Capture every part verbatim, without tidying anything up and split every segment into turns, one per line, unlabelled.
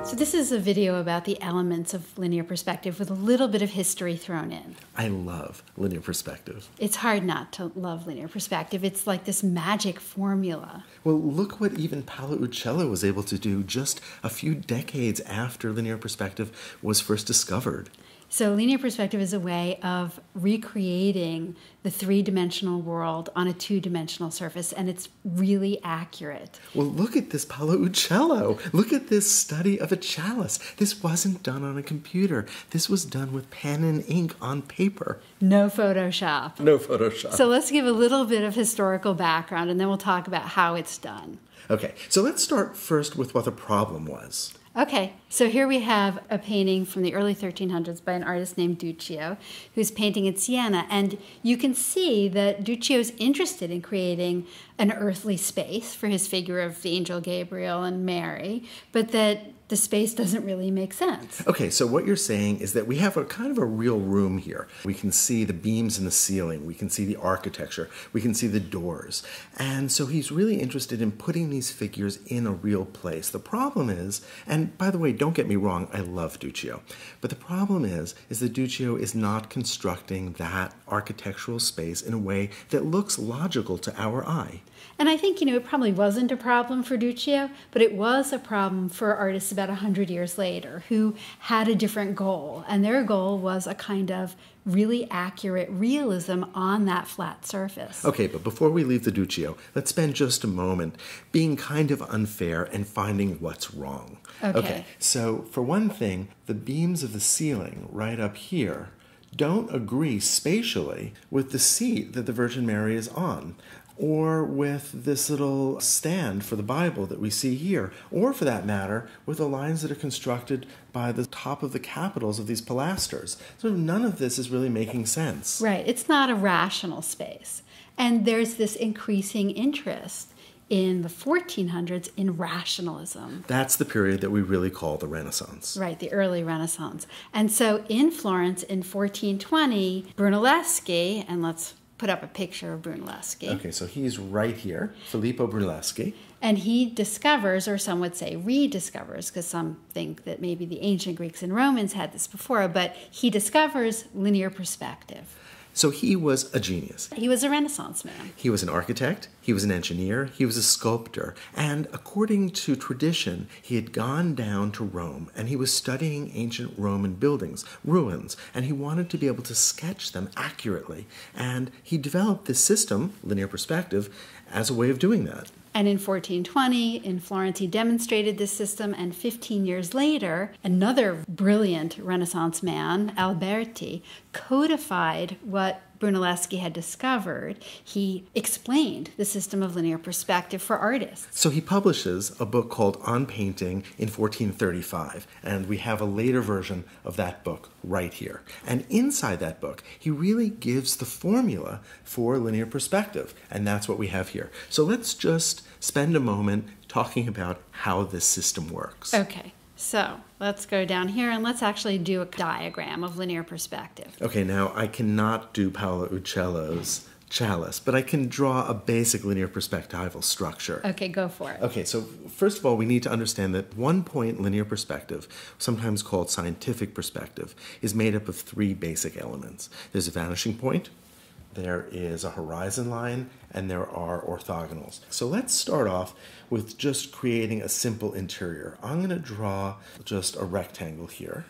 So this is a video about the elements of linear perspective with a little bit of history thrown in.
I love linear perspective.
It's hard not to love linear perspective. It's like this magic formula.
Well, look what even Paolo Uccello was able to do just a few decades after linear perspective was first discovered.
So linear perspective is a way of recreating the three-dimensional world on a two-dimensional surface, and it's really accurate.
Well, look at this Paolo Uccello. Look at this study of a chalice. This wasn't done on a computer. This was done with pen and ink on paper.
No Photoshop.
No Photoshop.
So let's give a little bit of historical background, and then we'll talk about how it's done.
Okay, so let's start first with what the problem was.
Okay, so here we have a painting from the early thirteen hundreds by an artist named Duccio, who's painting in Siena. And you can see that Duccio's interested in creating an earthly space for his figure of the angel Gabriel and Mary, but that the space doesn't really make sense.
Okay, so what you're saying is that we have a kind of a real room here. We can see the beams in the ceiling. We can see the architecture. We can see the doors. And so he's really interested in putting these figures in a real place. The problem is, and by the way, don't get me wrong, I love Duccio. But the problem is, is that Duccio is not constructing that architectural space in a way that looks logical to our eye.
And I think, you know, it probably wasn't a problem for Duccio, but it was a problem for artists about one hundred years later who had a different goal. And their goal was a kind of really accurate realism on that flat surface.
Okay, but before we leave the Duccio, let's spend just a moment being kind of unfair and finding what's wrong.
Okay.
Okay, so for one thing, the beams of the ceiling right up here don't agree spatially with the seat that the Virgin Mary is on, or with this little stand for the Bible that we see here, or for that matter, with the lines that are constructed by the top of the capitals of these pilasters. So none of this is really making sense.
Right, it's not a rational space. And there's this increasing interest in the fourteen hundreds in rationalism.
That's the period that we really call the Renaissance.
Right, the early Renaissance. And so in Florence in fourteen twenty, Brunelleschi, and let's put up a picture of Brunelleschi.
Okay, so he's right here, Filippo Brunelleschi.
And he discovers, or some would say rediscovers, because some think that maybe the ancient Greeks and Romans had this before, but he discovers linear perspective.
So he was a genius.
He was a Renaissance man.
He was an architect, he was an engineer, he was a sculptor, and according to tradition, he had gone down to Rome and he was studying ancient Roman buildings, ruins, and he wanted to be able to sketch them accurately. And he developed this system, linear perspective, as a way of doing that.
And in fourteen twenty, in Florence, he demonstrated this system, and fifteen years later, another brilliant Renaissance man, Alberti, codified what Brunelleschi had discovered. He explained the system of linear perspective for artists.
So he publishes a book called On Painting in fourteen thirty-five, and we have a later version of that book right here. And inside that book, he really gives the formula for linear perspective, and that's what we have here. So let's just spend a moment talking about how this system works.
Okay. So let's go down here and let's actually do a diagram of linear perspective.
Okay, now I cannot do Paolo Uccello's chalice, but I can draw a basic linear perspectival structure.
Okay, go for it.
Okay, so first of all, we need to understand that one-point linear perspective, sometimes called scientific perspective, is made up of three basic elements. There's a vanishing point, there is a horizon line, and there are orthogonals. So let's start off with just creating a simple interior. I'm going to draw just a rectangle here.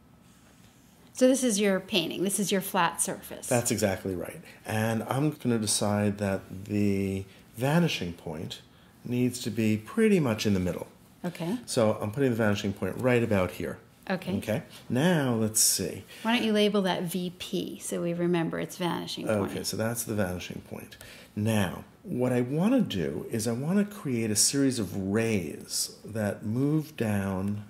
So this is your painting. This is your flat surface.
That's exactly right. And I'm going to decide that the vanishing point needs to be pretty much in the middle.
Okay.
So I'm putting the vanishing point right about here.
Okay.
Okay. Now let's see.
Why don't you label that V P so we remember its vanishing point?
Okay, so that's the vanishing point. Now, what I want to do is I want to create a series of rays that move down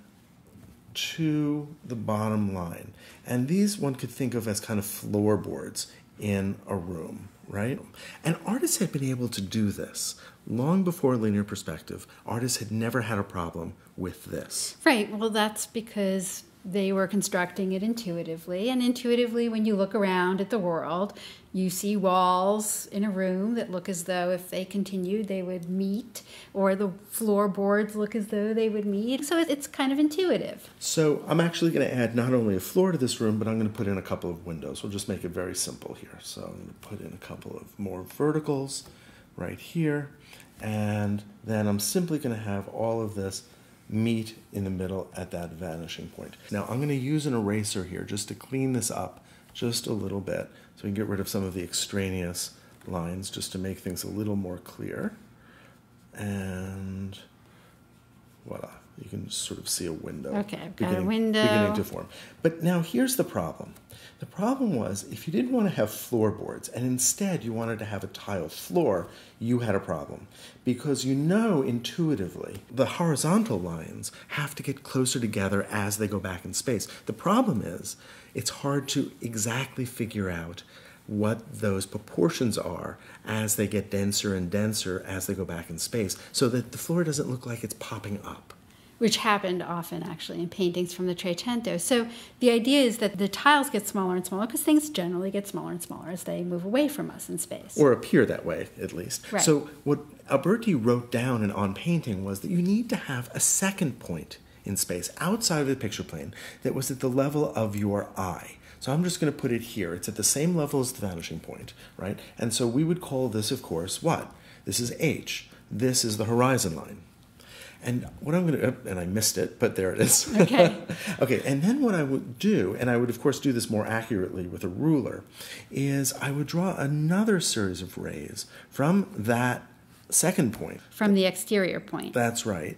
to the bottom line. And these one could think of as kind of floorboards in a room, right? And artists had been able to do this. Long before linear perspective, artists had never had a problem with this.
Right. Well, that's because they were constructing it intuitively. And intuitively, when you look around at the world, you see walls in a room that look as though if they continued, they would meet, or the floorboards look as though they would meet. So it's kind of intuitive.
So I'm actually going to add not only a floor to this room, but I'm going to put in a couple of windows. We'll just make it very simple here. So I'm going to put in a couple of more verticals right here. And then I'm simply going to have all of this meet in the middle at that vanishing point. Now I'm going to use an eraser here just to clean this up just a little bit so we can get rid of some of the extraneous lines just to make things a little more clear. And voila, you can sort of see a window.
Okay, I've got
beginning,
a window.
beginning to form. But now here's the problem. The problem was if you didn't want to have floorboards and instead you wanted to have a tile floor, you had a problem. Because you know intuitively the horizontal lines have to get closer together as they go back in space. The problem is it's hard to exactly figure out what those proportions are as they get denser and denser as they go back in space so that the floor doesn't look like it's popping up.
Which happened often, actually, in paintings from the Trecento. So the idea is that the tiles get smaller and smaller because things generally get smaller and smaller as they move away from us in space.
Or appear that way, at least.
Right.
So what Alberti wrote down in On Painting was that you need to have a second point in space outside of the picture plane that was at the level of your eye. So I'm just going to put it here. It's at the same level as the vanishing point, right? And so we would call this, of course, what? This is H. This is the horizon line. And what I'm going to, and I missed it, but there it is.
Okay.
Okay, and then what I would do, and I would of course do this more accurately with a ruler, is I would draw another series of rays from that second point.
From the exterior point.
That's right.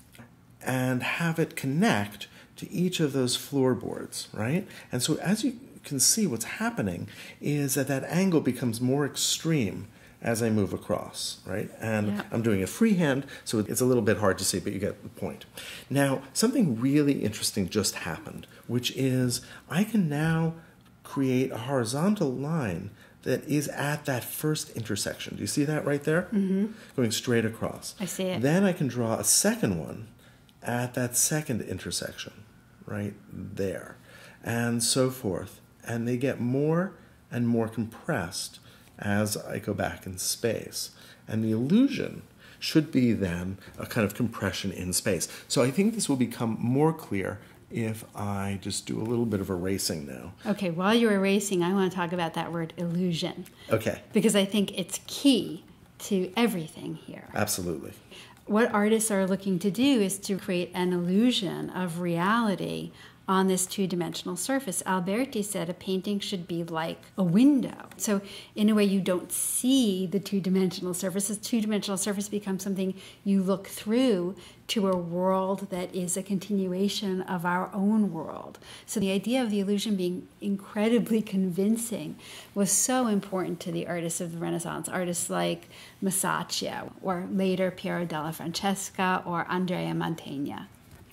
And have it connect to each of those floorboards, right? And so as you can see, what's happening is that that angle becomes more extreme as I move across, right? And
yeah.
I'm doing it freehand, so it's a little bit hard to see, but you get the point. Now, something really interesting just happened, which is I can now create a horizontal line that is at that first intersection. Do you see that right there?
Mm-hmm.
Going straight across.
I see it.
Then I can draw a second one at that second intersection, right there, and so forth. And they get more and more compressed as I go back in space. And the illusion should be then a kind of compression in space. So I think this will become more clear if I just do a little bit of erasing now.
Okay, while you're erasing, I want to talk about that word illusion.
Okay.
Because I think it's key to everything here.
Absolutely.
What artists are looking to do is to create an illusion of reality on this two-dimensional surface. Alberti said a painting should be like a window. So in a way you don't see the two-dimensional surface. The two-dimensional surface becomes something you look through to a world that is a continuation of our own world. So the idea of the illusion being incredibly convincing was so important to the artists of the Renaissance, artists like Masaccio, or later Piero della Francesca, or Andrea Mantegna.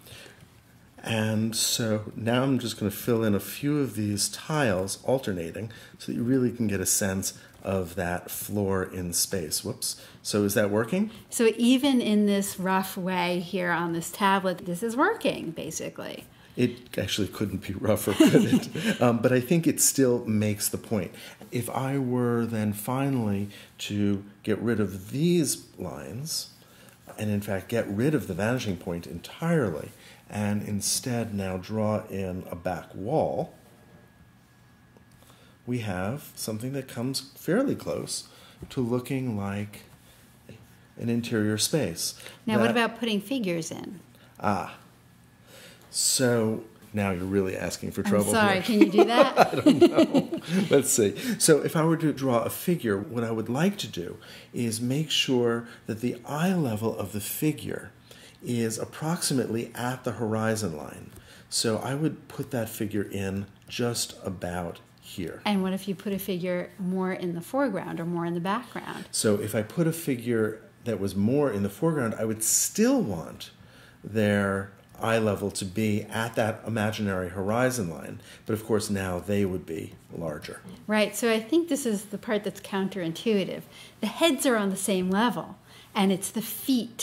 And so now I'm just going to fill in a few of these tiles alternating so that you really can get a sense of that floor in space. Whoops. So is that working?
So even in this rough way here on this tablet, this is working, basically.
It actually couldn't be rougher, could it? um, but I think it still makes the point. If I were then finally to get rid of these lines, and in fact get rid of the vanishing point entirely, and instead now draw in a back wall, we have something that comes fairly close to looking like an interior space.
Now,
that,
what about putting figures in?
Ah, so now you're really asking for trouble.
I'm sorry,
here.
Can you do that?
I don't know. Let's see. So if I were to draw a figure, what I would like to do is make sure that the eye level of the figure is approximately at the horizon line. So I would put that figure in just about here.
And what if you put a figure more in the foreground or more in the background?
So if I put a figure that was more in the foreground, I would still want their eye level to be at that imaginary horizon line. But of course now they would be larger.
Right, so I think this is the part that's counterintuitive. The heads are on the same level, and it's the feet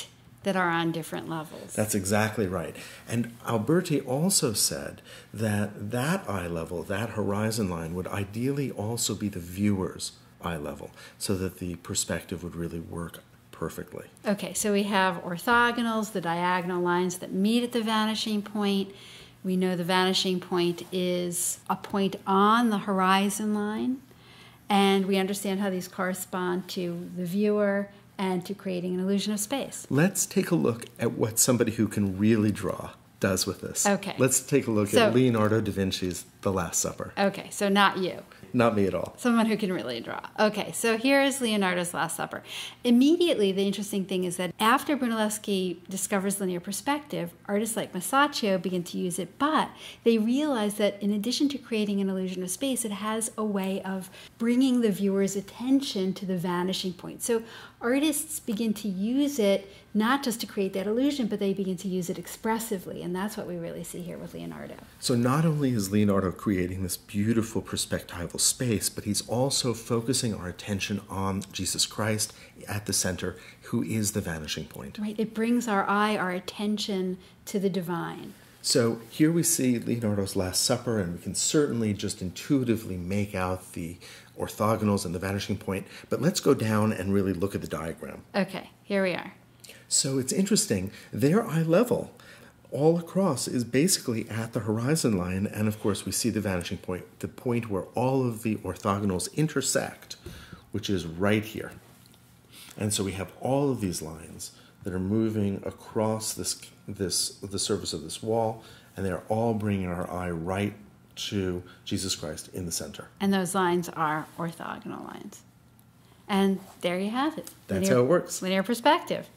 that are on different levels.
That's exactly right. And Alberti also said that that eye level, that horizon line, would ideally also be the viewer's eye level, so that the perspective would really work perfectly.
Okay, so we have orthogonals, the diagonal lines that meet at the vanishing point. We know the vanishing point is a point on the horizon line, and we understand how these correspond to the viewer and to creating an illusion of space.
Let's take a look at what somebody who can really draw does with this.
Okay.
Let's take a look
So-
at Leonardo da Vinci's The Last Supper.
Okay, so not you.
Not me at all.
Someone who can really draw. Okay, so here is Leonardo's Last Supper. Immediately, the interesting thing is that after Brunelleschi discovers linear perspective, artists like Masaccio begin to use it, but they realize that in addition to creating an illusion of space, it has a way of bringing the viewer's attention to the vanishing point. So artists begin to use it not just to create that illusion, but they begin to use it expressively, and that's what we really see here with Leonardo.
So not only is Leonardo creating this beautiful perspectival space, but he's also focusing our attention on Jesus Christ at the center, who is the vanishing point.
Right, it brings our eye, our attention to the divine.
So here we see Leonardo's Last Supper, and we can certainly just intuitively make out the orthogonals and the vanishing point, but let's go down and really look at the diagram.
Okay, here we are.
So it's interesting, their eye level all across is basically at the horizon line, and of course we see the vanishing point, the point where all of the orthogonals intersect, which is right here. And so we have all of these lines that are moving across this, this the surface of this wall, and they're all bringing our eye right to Jesus Christ in the center.
And those lines are orthogonal lines. And there you have it.
That's
Linear-
how it works.
Linear perspective.